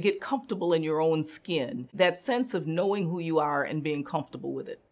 get comfortable in your own skin, that sense of knowing who you are and being comfortable with it.